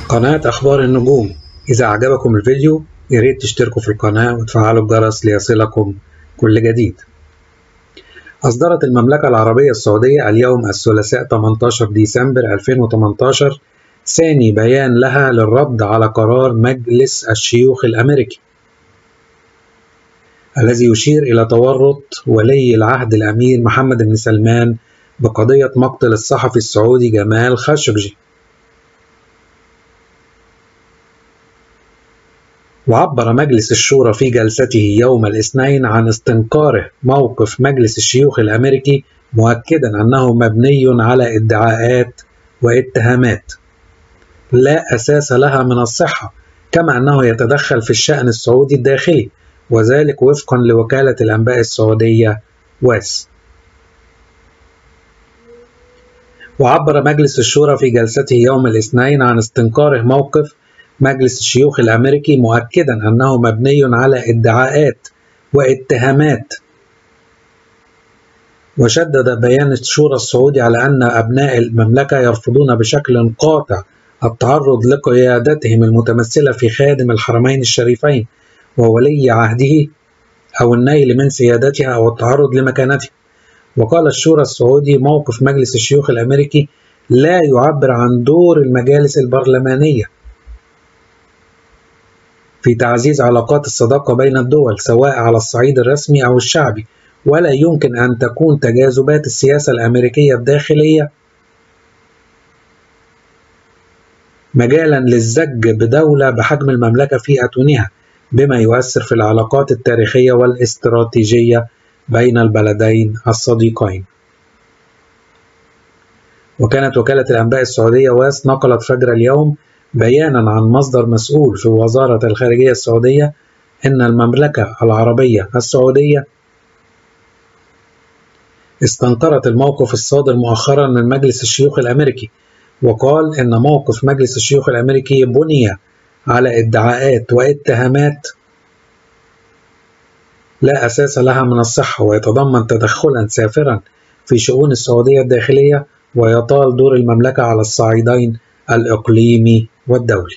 قناة أخبار النجوم. إذا أعجبكم الفيديو ياريت تشتركوا في القناة وتفعلوا الجرس ليصلكم كل جديد. أصدرت المملكة العربية السعودية اليوم الثلاثاء 18 ديسمبر 2018 ثاني بيان لها للرد على قرار مجلس الشيوخ الأمريكي الذي يشير إلى تورط ولي العهد الأمير محمد بن سلمان بقضية مقتل الصحفي السعودي جمال خاشقجي. وعبر مجلس الشورى في جلسته يوم الاثنين عن استنكاره موقف مجلس الشيوخ الأمريكي، مؤكدا أنه مبني على ادعاءات واتهامات لا أساس لها من الصحة، كما أنه يتدخل في الشأن السعودي الداخلي، وذلك وفقا لوكالة الأنباء السعودية واس. وعبر مجلس الشورى في جلسته يوم الاثنين عن استنكاره موقف مجلس الشيوخ الأمريكي، مؤكدا أنه مبني على ادعاءات واتهامات. وشدد بيان الشورى السعودي على أن أبناء المملكة يرفضون بشكل قاطع التعرض لقيادتهم المتمثلة في خادم الحرمين الشريفين وولي عهده أو النيل من سيادتها أو التعرض لمكانته. وقال الشورى السعودي موقف مجلس الشيوخ الأمريكي لا يعبر عن دور المجالس البرلمانية في تعزيز علاقات الصداقة بين الدول سواء على الصعيد الرسمي أو الشعبي، ولا يمكن أن تكون تجاذبات السياسة الأمريكية الداخلية مجالا للزج بدولة بحجم المملكة في أتونها، بما يؤثر في العلاقات التاريخية والاستراتيجية بين البلدين الصديقين. وكانت وكالة الأنباء السعودية واس نقلت فجر اليوم بيانا عن مصدر مسؤول في وزارة الخارجية السعودية إن المملكة العربية السعودية استنكرت الموقف الصادر مؤخرا من مجلس الشيوخ الأمريكي، وقال إن موقف مجلس الشيوخ الأمريكي بني على ادعاءات واتهامات لا أساس لها من الصحة، ويتضمن تدخلا سافرا في شؤون السعودية الداخلية، ويطال دور المملكة على الصعيدين الإقليمي والدولي.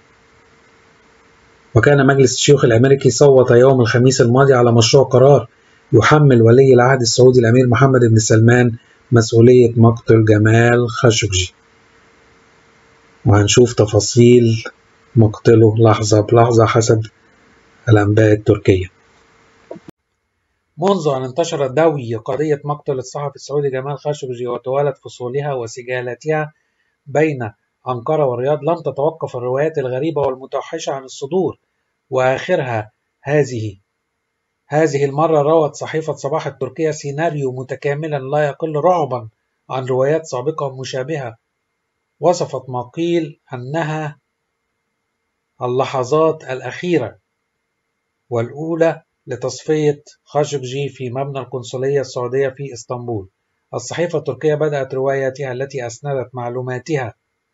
وكان مجلس الشيوخ الأمريكي صوت يوم الخميس الماضي على مشروع قرار يحمل ولي العهد السعودي الأمير محمد بن سلمان مسؤولية مقتل جمال خاشقجي، وهنشوف تفاصيل مقتله لحظة بلحظة حسب الأنباء التركية. منذ أن انتشرت دوي قضية مقتل الصحفي السعودي جمال خاشقجي وتوالت فصولها وسجالاتها بين أنقرة والرياض، لم تتوقف الروايات الغريبة والمتوحشة عن الصدور، وآخرها هذه المرة روت صحيفة صباح التركية سيناريو متكاملا لا يقل رعبا عن روايات سابقة مشابهة، وصفت ما قيل أنها اللحظات الأخيرة والأولى لتصفية خاشقجي في مبنى القنصلية السعودية في إسطنبول. الصحيفة التركية بدأت روايتها التي أسندت معلوماتها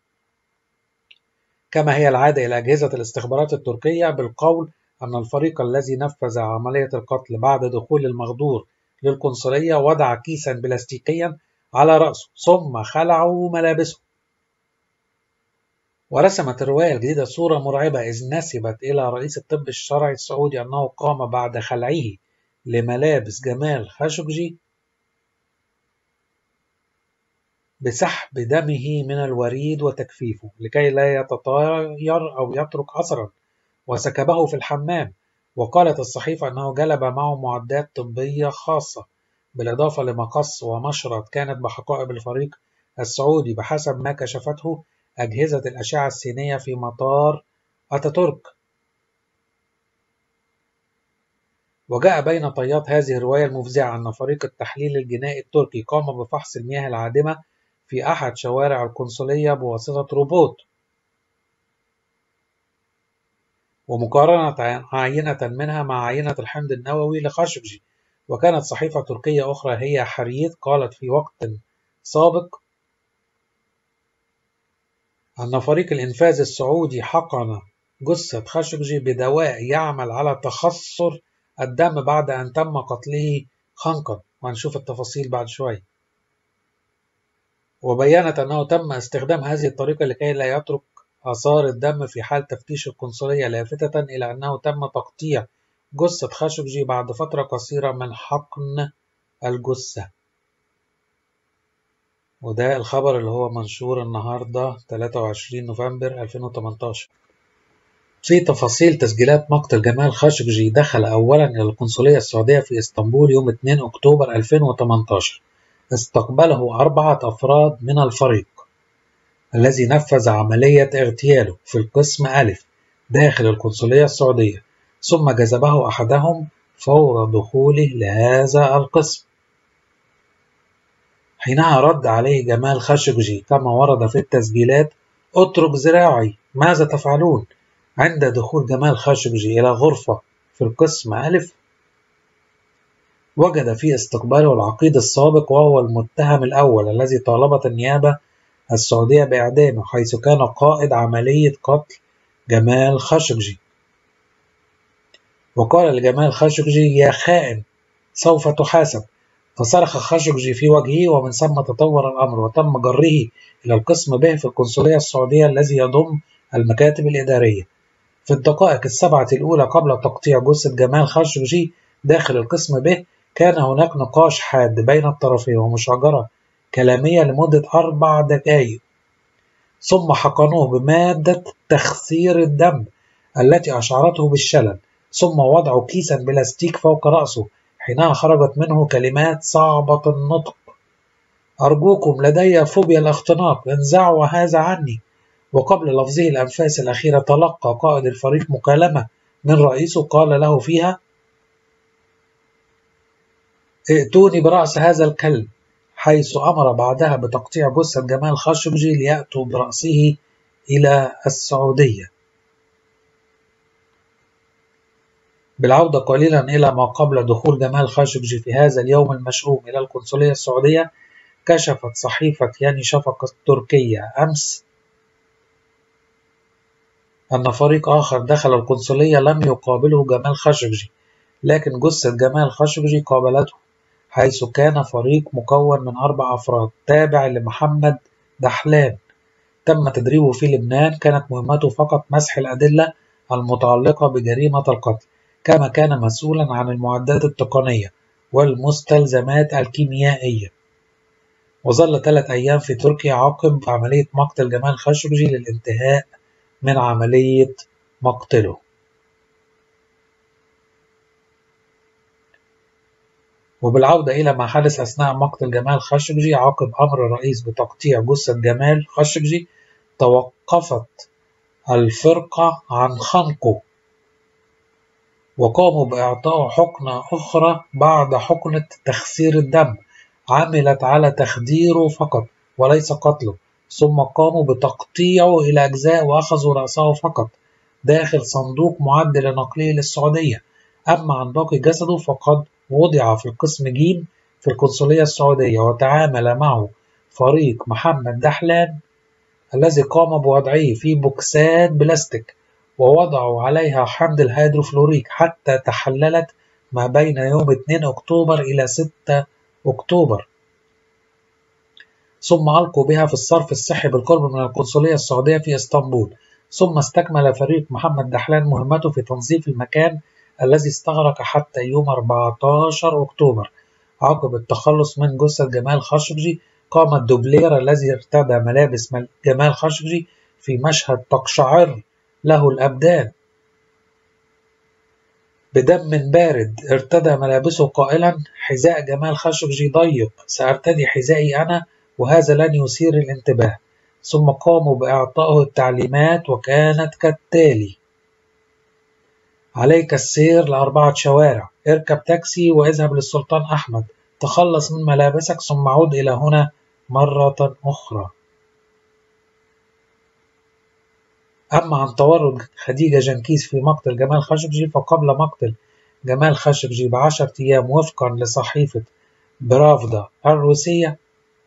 كما هي العادة إلى أجهزة الاستخبارات التركية بالقول أن الفريق الذي نفذ عملية القتل بعد دخول المغدور للقنصلية وضع كيسا بلاستيكيا على رأسه ثم خلعوا ملابسه. ورسمت الرواية الجديدة صورة مرعبة، إذ نسبت إلى رئيس الطب الشرعي السعودي أنه قام بعد خلعه لملابس جمال خاشقجي بسحب دمه من الوريد وتجفيفه لكي لا يتطاير أو يترك أثرا، وسكبه في الحمام. وقالت الصحيفة أنه جلب معه معدات طبية خاصة بالإضافة لمقص ومشرط كانت بحقائب الفريق السعودي بحسب ما كشفته أجهزة الأشعة السينية في مطار أتاتورك. وجاء بين طيات هذه الرواية المفزعة أن فريق التحليل الجنائي التركي قام بفحص المياه العادمة في أحد شوارع القنصلية بواسطة روبوت، ومقارنة عينة منها مع عينة الحمض النووي لخاشقجي. وكانت صحيفة تركية أخرى هي حريت قالت في وقت سابق أن فريق الإنفاذ السعودي حقن جثة خاشقجي بدواء يعمل على تخثر الدم بعد أن تم قتله خنقا، وهنشوف التفاصيل بعد شوي. وبيّنت أنه تم استخدام هذه الطريقة لكي لا يترك آثار الدم في حال تفتيش القنصلية، لافتة إلى أنه تم تقطيع جثة خاشقجي بعد فترة قصيرة من حقن الجثة. وده الخبر اللي هو منشور النهاردة 23 نوفمبر 2018. في تفاصيل تسجيلات مقتل جمال خاشقجي. دخل أولا إلى القنصلية السعودية في إسطنبول يوم 2 أكتوبر 2018. استقبله 4 أفراد من الفريق الذي نفذ عملية اغتياله في القسم ألف داخل القنصلية السعودية، ثم جذبه أحدهم فور دخوله لهذا القسم. حينها رد عليه جمال خاشقجي كما ورد في التسجيلات: اترك ذراعي، ماذا تفعلون؟ عند دخول جمال خاشقجي إلى غرفة في القسم ألف، وجد في استقباله العقيد السابق، وهو المتهم الأول الذي طالبت النيابة السعودية بإعدامه، حيث كان قائد عملية قتل جمال خاشقجي. وقال لجمال خاشقجي: يا خائن، سوف تحاسب. فصرخ خاشقجي في وجهه، ومن ثم تطور الأمر وتم جره إلى القسم به في القنصلية السعودية الذي يضم المكاتب الإدارية. في الدقائق السبعة الأولى قبل تقطيع جثة جمال خاشقجي داخل القسم به، كان هناك نقاش حاد بين الطرفين ومشاجرة كلامية لمدة 4 دقائق، ثم حقنوه بمادة تخثير الدم التي أشعرته بالشلل، ثم وضعوا كيسا بلاستيك فوق رأسه. حينها خرجت منه كلمات صعبة النطق: أرجوكم، لدي فوبيا الاختناق، انزعوا هذا عني. وقبل لفظه الأنفاس الأخيرة تلقى قائد الفريق مكالمة من رئيسه قال له فيها: ائتوني برأس هذا الكلب، حيث أمر بعدها بتقطيع جثة جمال خاشقجي ليأتوا برأسه إلى السعودية. بالعودة قليلا إلى ما قبل دخول جمال خاشقجي في هذا اليوم المشؤوم إلى القنصلية السعودية، كشفت صحيفة ياني شفق التركية أمس أن فريق آخر دخل القنصلية لم يقابله جمال خاشقجي، لكن جثة جمال خاشقجي قابلته، حيث كان فريق مكون من 4 أفراد تابع لمحمد دحلان تم تدريبه في لبنان. كانت مهمته فقط مسح الأدلة المتعلقة بجريمة القتل، كما كان مسؤولا عن المعدات التقنية والمستلزمات الكيميائية. وظل 3 أيام في تركيا عقب عملية مقتل جمال خاشقجي للانتهاء من عملية مقتله. وبالعودة إلى ما حدث أثناء مقتل جمال خاشقجي، عقب أمر الرئيس بتقطيع جثة جمال خاشقجي توقفت الفرقة عن خنقه، وقاموا بإعطائه حقنة أخرى بعد حقنة تخثير الدم عملت على تخديره فقط وليس قتله، ثم قاموا بتقطيعه إلى أجزاء وأخذوا رأسه فقط داخل صندوق معد لنقله للسعودية. أما عن باقي جسده فقد وضع في القسم ج في القنصلية السعودية، وتعامل معه فريق محمد دحلان الذي قام بوضعه في بوكسات بلاستيك ووضعوا عليها حمض الهيدروفلوريك حتى تحللت ما بين يوم 2 أكتوبر إلى 6 أكتوبر، ثم ألقوا بها في الصرف الصحي بالقرب من القنصلية السعودية في اسطنبول. ثم استكمل فريق محمد دحلان مهمته في تنظيف المكان الذي استغرق حتى يوم 14 أكتوبر. عقب التخلص من جثة جمال خاشقجي، قام الدوبلير الذي ارتدى ملابس جمال خاشقجي في مشهد تقشعر له الأبدان بدم بارد. ارتدى ملابسه قائلا: حذاء جمال خاشقجي ضيق، سأرتدي حذائي أنا وهذا لن يثير الانتباه. ثم قاموا بإعطائه التعليمات، وكانت كالتالي: عليك السير ل4 شوارع، اركب تاكسي واذهب للسلطان أحمد، تخلص من ملابسك ثم عود إلى هنا مرة أخرى. أما عن تورط خديجة جنكيز في مقتل جمال خاشقجي، فقبل مقتل جمال خاشقجي ب10 أيام وفقا لصحيفة برافدا الروسية،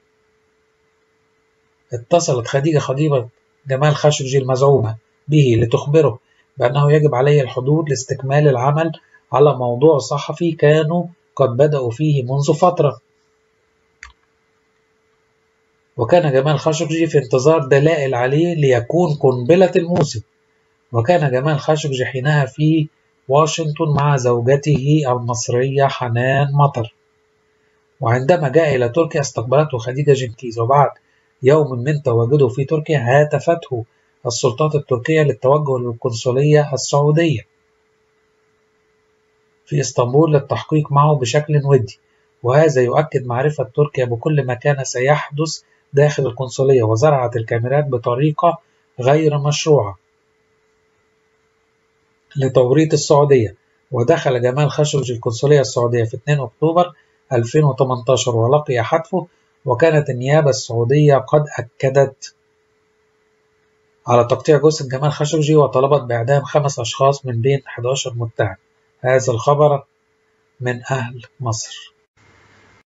اتصلت خديجة خطيبة جمال خاشقجي المزعومة به لتخبره بأنه يجب عليه الحضور لاستكمال العمل على موضوع صحفي كانوا قد بدأوا فيه منذ فترة. وكان جمال خاشقجي في انتظار دلائل عليه ليكون قنبلة الموسم. وكان جمال خاشقجي حينها في واشنطن مع زوجته المصرية حنان مطر. وعندما جاء إلى تركيا استقبلته خديجة جنكيز، وبعد يوم من تواجده في تركيا هاتفته السلطات التركية للتوجه للقنصلية السعودية في اسطنبول للتحقيق معه بشكل ودي، وهذا يؤكد معرفة تركيا بكل ما كان سيحدث داخل القنصلية، وزرعت الكاميرات بطريقة غير مشروعة لتوريط السعودية. ودخل جمال خاشقجي القنصلية السعودية في 2 أكتوبر 2018 ولقي حتفه، وكانت النيابة السعودية قد أكدت على تقطيع جثة جمال خاشقجي وطلبت بإعدام 5 أشخاص من بين 11 متهم. هذا الخبر من أهل مصر.